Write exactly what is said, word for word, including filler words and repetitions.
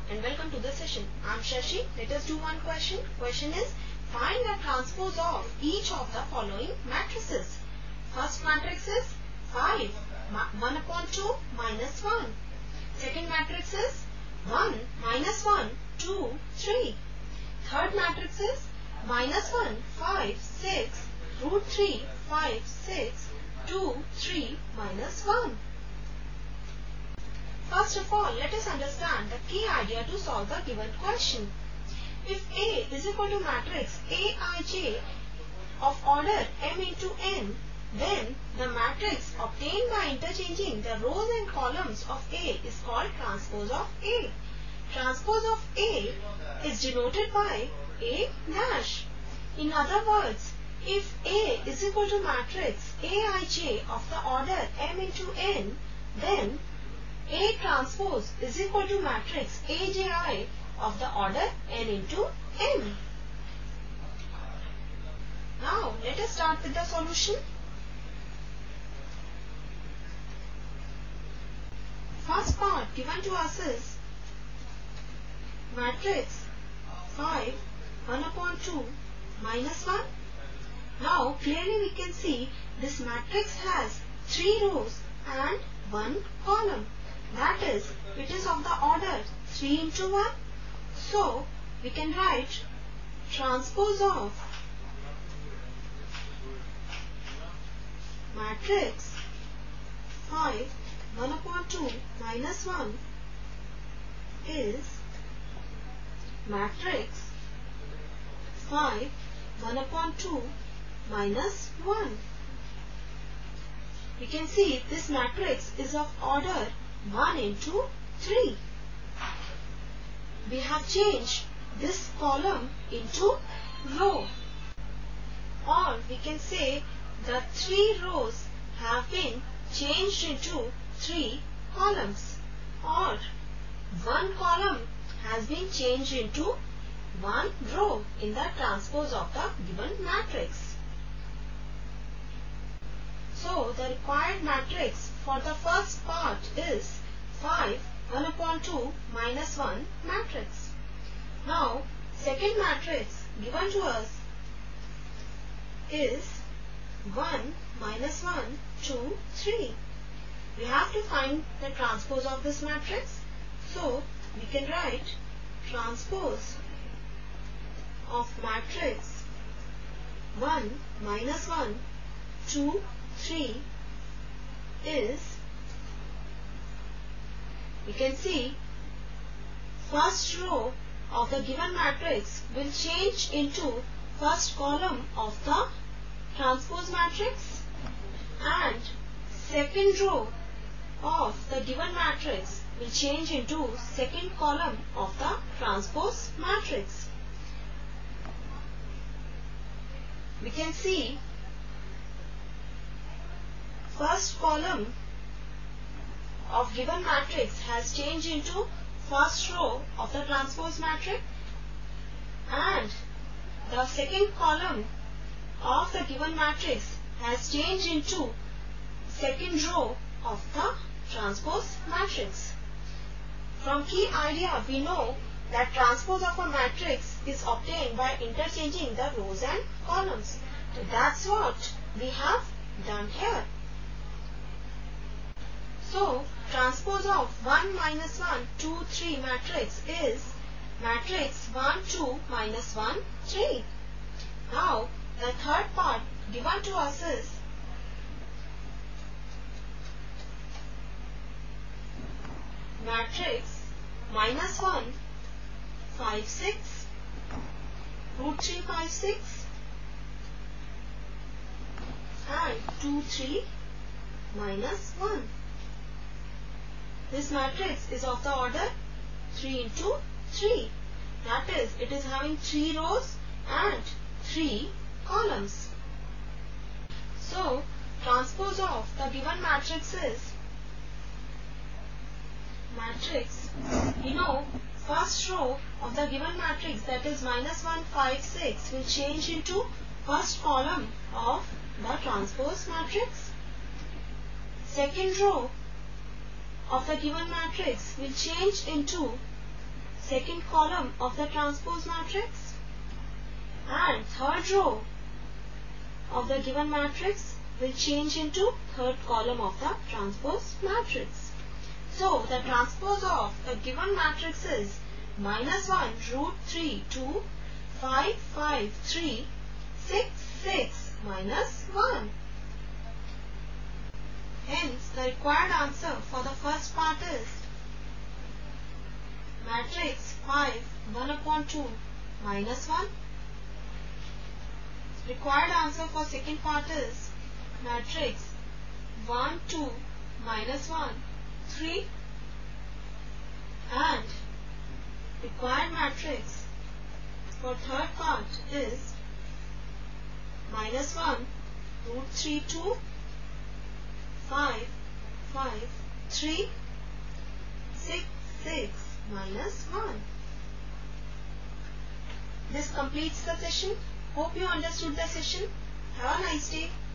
and welcome to the session. I am Shashi. Let us do one question. Question is, find the transpose of each of the following matrices. First matrix is five, one upon two minus one. Second matrix is one minus one, two, three. Third matrix is minus one, five, six, root three, five, six, two, three, minus one. First of all, let us understand the key idea to solve the given question. If A is equal to matrix Aij of order m into n, then the matrix obtained by interchanging the rows and columns of A is called transpose of A. Transpose of A is denoted by A dash. In other words, if A is equal to matrix Aij of the order m into n, then A transpose is equal to matrix Aji of the order n into m. Now let us start with the solution. First part given to us is matrix five, one upon two minus one. Now clearly we can see this matrix has three rows and one column. That is, it is of the order three into one. So, we can write transpose of matrix five, one upon two minus one is matrix five, one upon two minus one. We can see this matrix is of order one into three. We have changed this column into row, or we can say the three rows have been changed into three columns, or one column has been changed into one row in the transpose of the given matrix. So the required matrix for the first part is five, one upon two minus one matrix. Now second matrix given to us is one minus one, two, three. We have to find the transpose of this matrix. So we can write transpose of matrix one minus one, two, three is, we can see first row of the given matrix will change into first column of the transpose matrix, and second row of the given matrix will change into second column of the transpose matrix. We can see first column of given matrix has changed into first row of the transpose matrix, and the second column of the given matrix has changed into second row of the transpose matrix. From key idea we know that transpose of a matrix is obtained by interchanging the rows and columns. So that's what we have done here. So, transpose of one minus one, two, three matrix is matrix one, two minus one, three. Now, the third part given to us is matrix minus one, five, six, root three, five, six, and two, three minus one. This matrix is of the order three into three. That is, it is having three rows and three columns. So, transpose of the given matrix is matrix, you know, first row of the given matrix, that is minus one, five, six, will change into first column of the transpose matrix. Second row of the given matrix will change into second column of the transpose matrix, and third row of the given matrix will change into third column of the transpose matrix. So the transpose of a given matrix is minus one root three two five five three six six minus one. Hence the required answer for the first part is matrix five one upon two minus one. Required answer for second part is matrix one two minus one three, and required matrix for third part is minus one root three two five five three six six minus one. This completes the session. Hope you understood the session. Have a nice day.